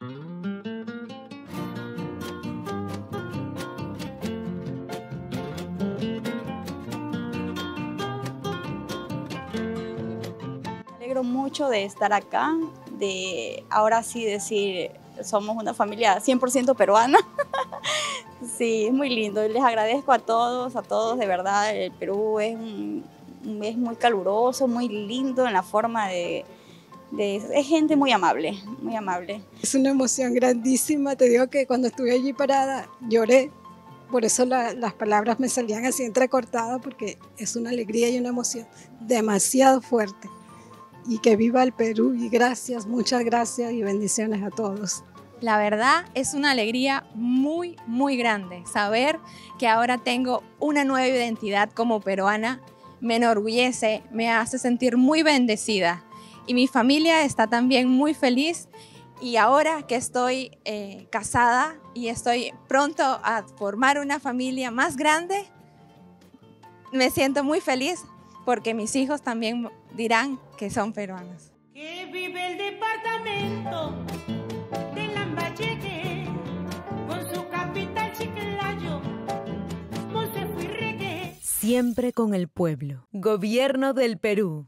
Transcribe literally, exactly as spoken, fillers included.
Me alegro mucho de estar acá, de ahora sí decir, somos una familia cien por ciento peruana. Sí, es muy lindo. Les agradezco a todos, a todos, de verdad. El Perú es, un, es muy caluroso, muy lindo en la forma de, de... Es gente muy amable, muy amable. Es una emoción grandísima. Te digo que cuando estuve allí parada lloré. Por eso la, las palabras me salían así entrecortadas, porque es una alegría y una emoción demasiado fuerte. Y que viva el Perú, y gracias, muchas gracias y bendiciones a todos. La verdad es una alegría muy, muy grande saber que ahora tengo una nueva identidad como peruana. Me enorgullece, me hace sentir muy bendecida y mi familia está también muy feliz. Y ahora que estoy eh, casada y estoy pronto a formar una familia más grande, me siento muy feliz porque mis hijos también dirán que son peruanos. Que vive el departamento de Lambayeque, con su capital Chiclayo, Montefiorreque. Siempre con el pueblo. Gobierno del Perú.